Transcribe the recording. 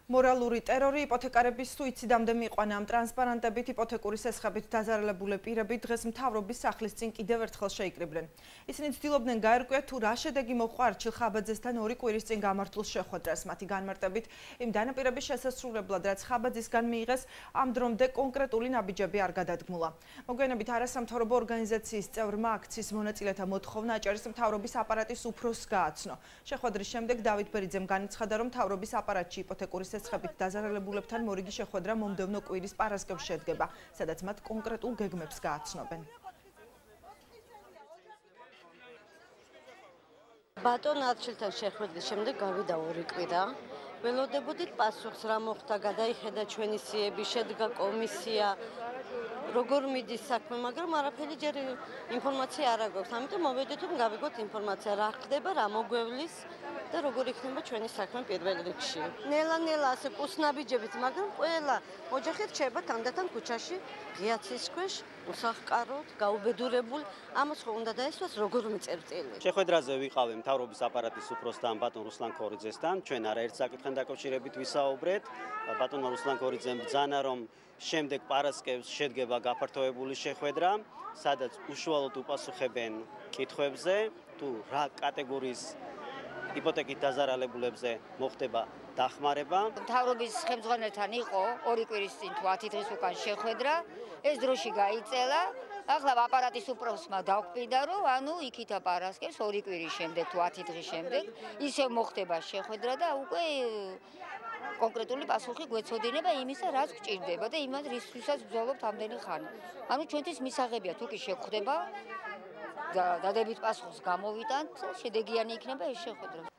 Morალური ტერორი იპოთეკარების სუიციდამდე მიიყვანა. Ამ ტრანსპარანტებით იპოთეკური სესხებით დაზარალებული პირები დღეს მთავრობის სახლის წინ კიდევ ერთხელ შეიკრიბნენ. Ისინი ცდილობდნენ გაერკვიათ თუ რა შედეგი მოჰყვა არჩილ ხაბაძესთან 2 კვირის წინ გამართულ შეხვედრას. მათი განმარტებით იმ დანაპირების შესასრულებლად, რაც ხაბაძისგან მიიღეს, ამ დრომდე კონკრეტული ნაბიჯები არ გადადგმულა. მოგვიანებით არასამთავრობო ორგანიზაციის წევრმა აქციის მონაწილეთა მოთხოვნა აჭარის მთავრობის აპარატის უფროსს გააცნო. შეხვედრის შემდეგ დავით ბერიძემ განაცხადა, რომ მთავრობის აპარატში იპოთეკური სესხებით დაზარალებულებთან მორიგი შეხვედრა მომდევნო კვირის პარასკევს შედგება, სადაც მათ კონკრეტულ გეგმებს გააცნობენ. ბატონ არჩილთან შეხვედრის შემდეგ გავიდა 2 კვირა. ველოდებოდით პასუხს, რა მოხდა, გადაიხედა ჩვენი სიები, შედგა კომისია, როგორ მიდის საქმე, მაგრამ არაფერი ჯერ ინფორმაცია არ აქვს. ამიტომ მოვედით, რომ გავიგოთ ინფორმაცია, რა ხდება, რა მოგვევლის და როგორ იქნება ჩვენი საქმე პირველ რიგში. ნელა-ნელა ასე კუსნაბიჯებით, მაგრამ ყველა ოჯახი რჩება თანდათან ქუჩაში, ღია ცის ქვეშ, უსახკაროდ, გაუბედურებულ, ამას ხო უნდა დაესვას როგორ მიწერწილი. შეხვედრაზე ვიყავი მთავრობის აპარატის უფროსთან ბატონ რუსლან ქორიძესთან. ჩვენ არაერთ საკითხთან დაკავშირებით ვისაუბრეთ. ბატონ რუსლან ქორიძემ ბრძანა, რომ შემდეგ პარასკევს შედგება გაფართოებული შეხვედრა, სადაც უშუალოდ უპასუხებენ კითხვებზე, თუ რა კატეგორიის იპოთეკით დაზარალებულებზე მოხდება დახმარება. მთავრობის ხელმძღვანელთან იყო 2 კვირის წინ თუ 10 დღის უკან შეხვედრა, ეს დროში გაიწელა. ახლა აპარატის უფროსმა დაგვყიდა, რომ ანუ იქითა პარასკევს 2 კვირის შემდეგ თუ 10 დღის შემდეგ ისევ მოხდება შეხვედრა და უკვე კონკრეტული პასუხი გვეცოდინება იმისა, რაც გჭირდება და იმას რისთვისაც ვძალობთ ამდენი ხანი. ანუ ჩვენთვის მისაღებია თუ კი შეხვდება და დადებით პასუხს გამოვიტანთ, შედეგიანი იქნება ეს შეხვედრა.